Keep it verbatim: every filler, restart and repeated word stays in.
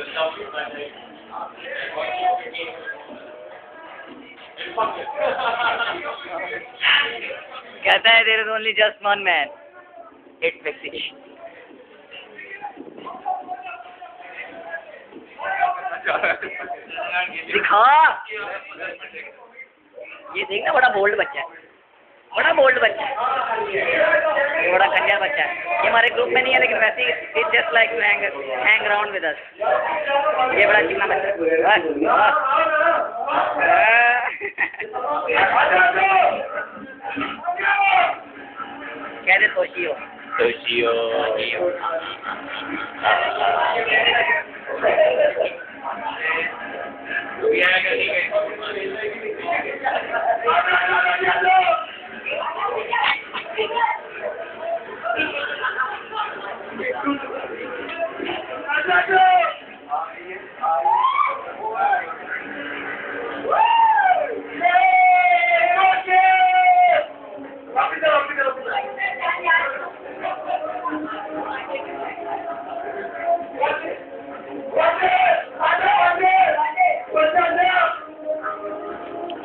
कहता है there is only just one man. It's Mexico. दिखा ये देखना बड़ा बोल्ड बच्चा है, बड़ा बोल्ड बच्चा है, ये बड़ा खंजा बच्चा है। ये हमारे ग्रुप में नहीं है लेकिन वैसे ही it just like to hang hang around with us. ये बड़ा चिकना बच्चा है। क्या दे तोशियो तोशियो